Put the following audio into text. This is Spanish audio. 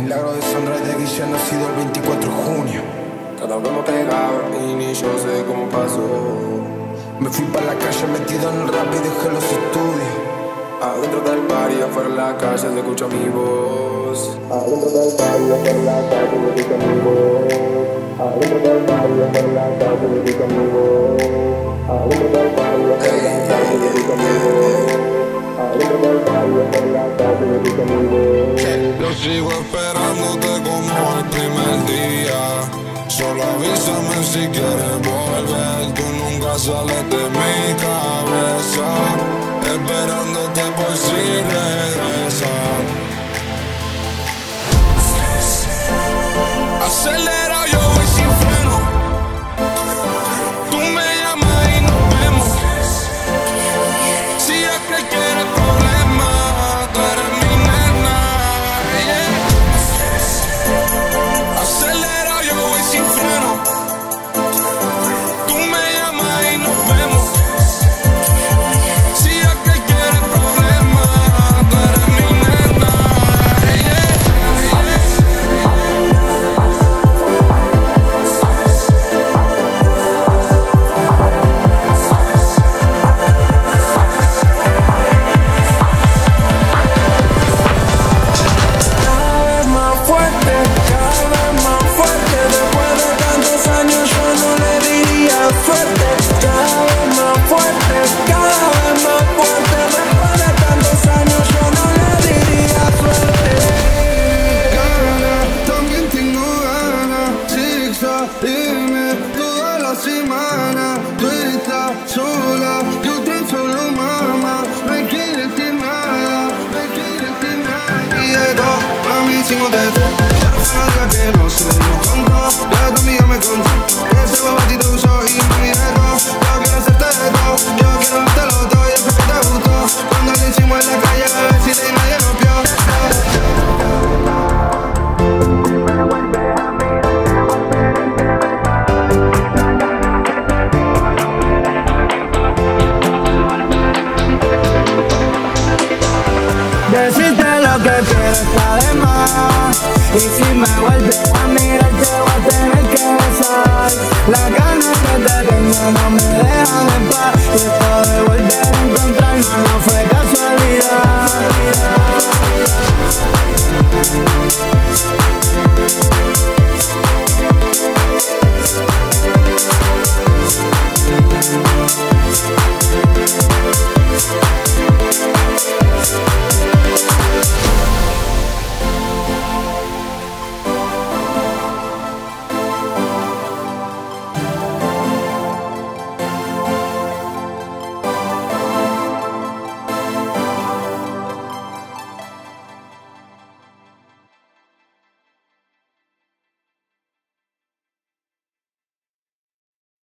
milagro de Sandra de Guille nacido el 24 de junio. Cada vez me pegaba y ni yo sé cómo pasó. Me fui pa' la calle metido en el rap y dejé los estudios. Adentro del bar y afuera en la calle se escucha mi voz. Adentro del bar y afuera en la calle se escucha mi voz. Adentro del bar y afuera en la calle se escucha mi voz. Adentro del bar y afuera en la calle se escucha mi voz. Adentro del bar y afuera en la calle se escucha mi voz. Yo sigo esperándote como el primer día. Solo avísame si quieres volver. Tú nunca sales de mi cabeza. Esperándote por si regresas. Acelera, yo voy sin freno. Tú me llamas y nos vemos. Si es que quieres problemas, tú eres mi nena, yeah. Acelera, yo voy sin freno. Tú me llamas y nos vemos. Si es que quieres problemas, tú eres mi nena, yeah. Dime toda la semana, tú estás sola, yo te solo mamá, no quieres decir nada, no quieres decir nada. Y de todo, a mí sin hotel, pero para que no se lo contó, ya tu amiga me contó, ese babatito usó y me miré todo, yo quiero hacerte de todo, yo quiero dártelo todo y eso que te gustó, cuando le hicimos en la calle, a ver si de nadie nos vio. Decirte lo que quiero está de más. Y si me vuelves a mirar te voy a tener que besar. Las ganas que te tengo no me dejan en paz. Y esto de volver a encontrarnos no fue casualidad.